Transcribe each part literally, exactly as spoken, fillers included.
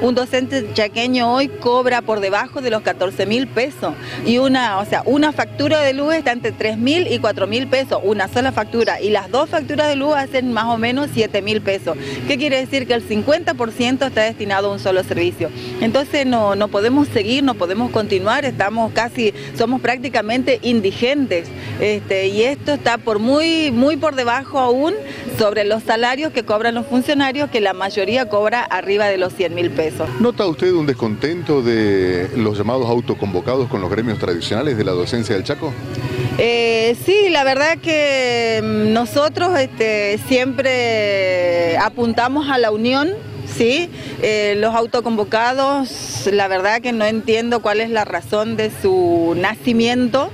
Un docente chaqueño hoy cobra por debajo de los catorce mil pesos y una, o sea, una factura de luz está entre tres mil y cuatro mil pesos, una sola factura, y las dos facturas de luz hacen más o menos siete mil pesos. ¿Qué quiere decir? Que el cincuenta por ciento está destinado a un solo servicio. Entonces no, no podemos seguir, no podemos continuar, estamos casi, somos prácticamente indigentes, este, y esto está por muy, muy por debajo aún sobre los salarios que cobran los funcionarios, que la mayoría cobra arriba de los cien mil pesos. ¿Nota usted un descontento de los llamados autoconvocados con los gremios tradicionales de la docencia del Chaco? Eh, sí, la verdad que nosotros este, siempre apuntamos a la unión. Sí, eh, los autoconvocados, la verdad que no entiendo cuál es la razón de su nacimiento,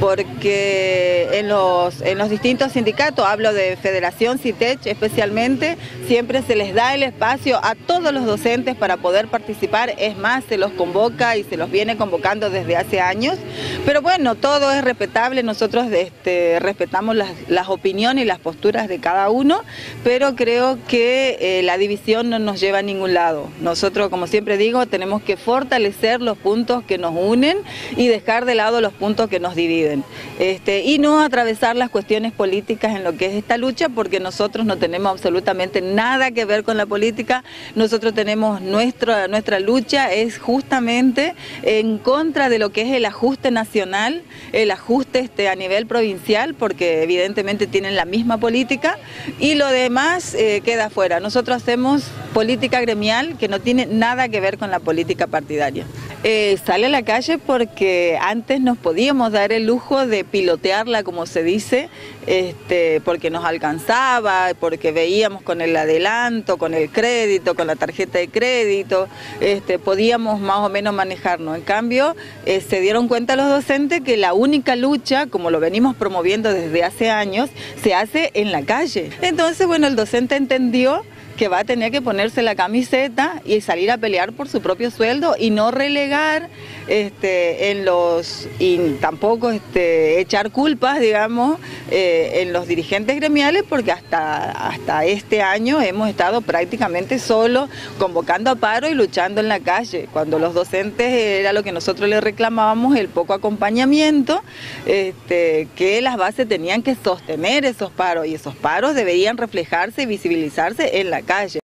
porque en los, en los distintos sindicatos, hablo de Federación, CITECH especialmente, siempre se les da el espacio a todos los docentes para poder participar, es más, se los convoca y se los viene convocando desde hace años, pero bueno, todo es respetable, nosotros este, respetamos las, las opiniones y las posturas de cada uno, pero creo que eh, la división no nos lleva a ningún lado. Nosotros, como siempre digo, tenemos que fortalecer los puntos que nos unen y dejar de lado los puntos que nos dividen. Este, y no atravesar las cuestiones políticas en lo que es esta lucha, porque nosotros no tenemos absolutamente nada que ver con la política. Nosotros tenemos nuestra, nuestra lucha es justamente en contra de lo que es el ajuste nacional, el ajuste este, a nivel provincial, porque evidentemente tienen la misma política, y lo demás eh, queda fuera. Nosotros hacemos política gremial que no tiene nada que ver con la política partidaria. Eh, sale a la calle porque antes nos podíamos dar el lujo de pilotearla, como se dice, este, porque nos alcanzaba, porque veíamos con el adelanto, con el crédito, con la tarjeta de crédito, este, podíamos más o menos manejarnos. En cambio, eh, se dieron cuenta los docentes que la única lucha, como lo venimos promoviendo desde hace años, se hace en la calle. Entonces, bueno, el docente entendió que va a tener que ponerse la camiseta y salir a pelear por su propio sueldo y no relegar este, en los, y tampoco este, echar culpas, digamos, eh, en los dirigentes gremiales, porque hasta, hasta este año hemos estado prácticamente solos, convocando a paro y luchando en la calle, cuando los docentes era lo que nosotros les reclamábamos, el poco acompañamiento, este, que las bases tenían que sostener esos paros, y esos paros deberían reflejarse y visibilizarse en la calle.